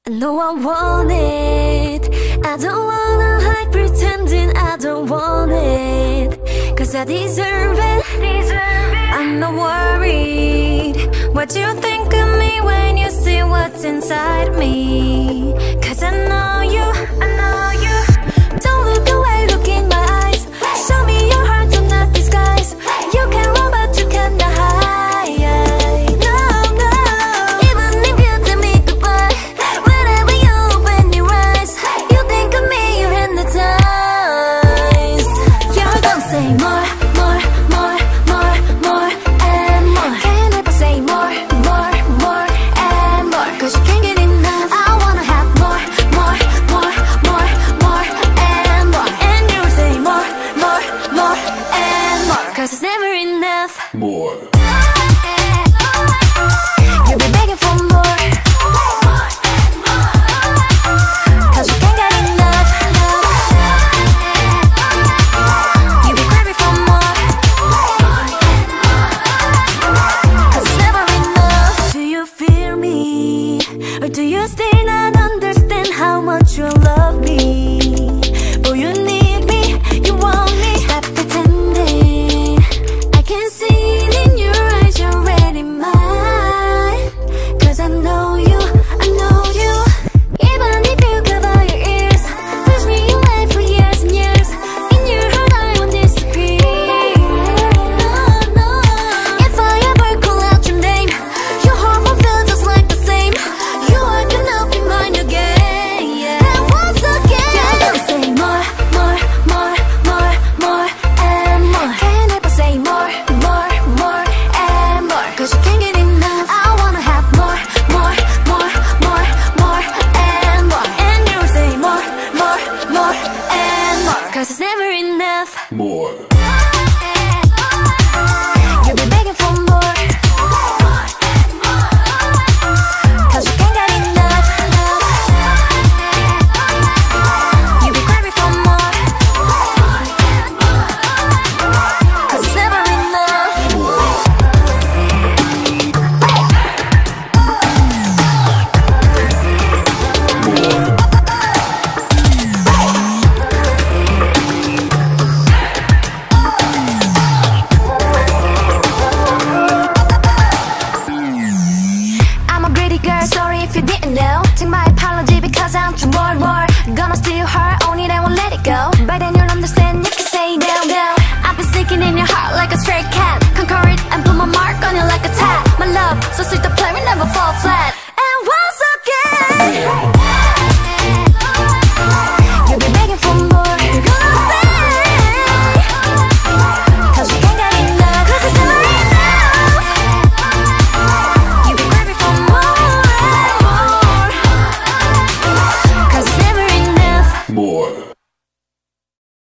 I know I want it. I don't wanna hide pretending I don't want it, 'cause I deserve it. I'm not worried what you think of me when you see what's inside me, 'cause I know you. Don't look away, look in my eyes. Show me your heart, do not disguise. You can run but you cannot hide. No, no. Even if you tell me goodbye, whenever you open your eyes, you think of me, you're hypnotized. You're gonna say more, more, more, more, more and more. Can't help but say more, more, more and more, 'cause you can't get enough. I wanna have more, more, more, more, more and more. And you say more, more, more and more, 'cause it's never enough. More. You'll be begging for more, 'cause you can't get enough. You'll be craving for more, 'cause it's never enough. Do you fear me, or do you still not understand how much you love